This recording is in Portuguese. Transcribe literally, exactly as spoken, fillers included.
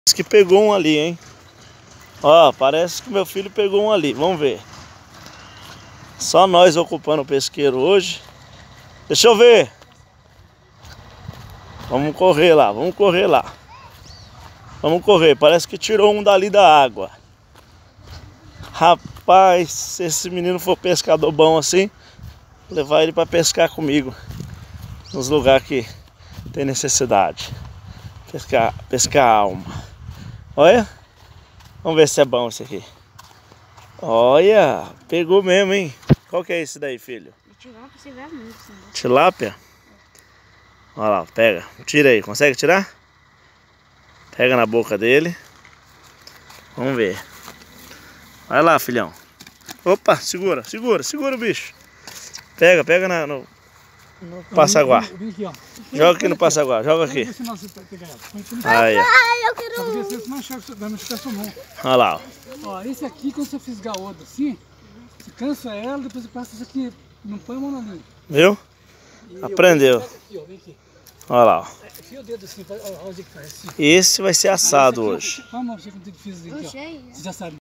Parece que pegou um ali, hein? Ó, parece que meu filho pegou um ali. Vamos ver. Só nós ocupando o pesqueiro hoje. Deixa eu ver. Vamos correr lá, vamos correr lá. Vamos correr. Parece que tirou um dali da água. Rapaz, se esse menino for pescador bom assim, vou levar ele para pescar comigo. Nos lugares que tem necessidade. Pescar, pescar alma. Olha. Vamos ver se é bom esse aqui. Olha, pegou mesmo, hein? Qual que é esse daí, filho? Tilápia, você vai muito. Tilápia? Olha lá, pega. Tira aí, consegue tirar? Pega na boca dele. Vamos ver. Vai lá, filhão. Opa, segura, segura, segura o bicho. Pega, pega na, no, no passaguá. Joga aqui no passaguá, joga aqui. Aí, ó. Olha lá, ó. Ó, esse aqui, quando você fisgar o outro assim, você cansa ela, depois você passa isso aqui, não põe a mão na linha. Viu? Aprendeu. Aqui, ó, vem aqui. Olha lá, ó. Enfia o dedo assim, olha onde que faz assim. Esse vai ser assado hoje. Qual a mão você que fiz aqui, ó? Você já sabe.